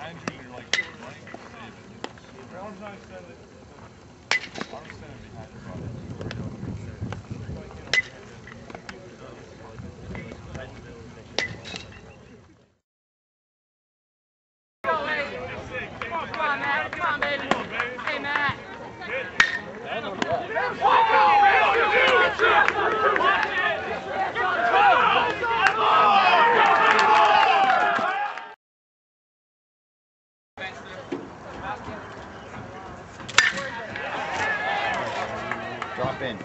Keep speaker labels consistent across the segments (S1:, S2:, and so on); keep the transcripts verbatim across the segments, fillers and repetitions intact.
S1: Drop in.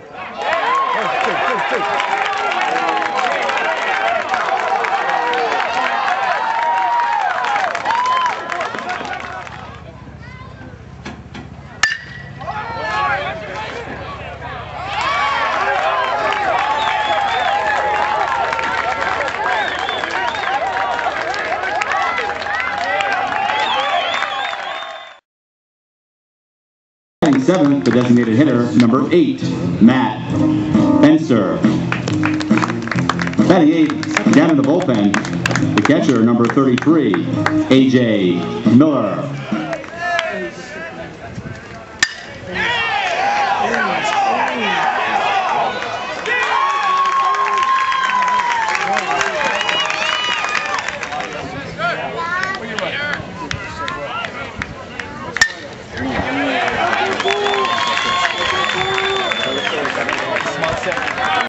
S2: Seventh, the designated hitter, number eight, Matt Fenster. Batting eighth, down in the bullpen, the catcher, number thirty-three, A J Miller.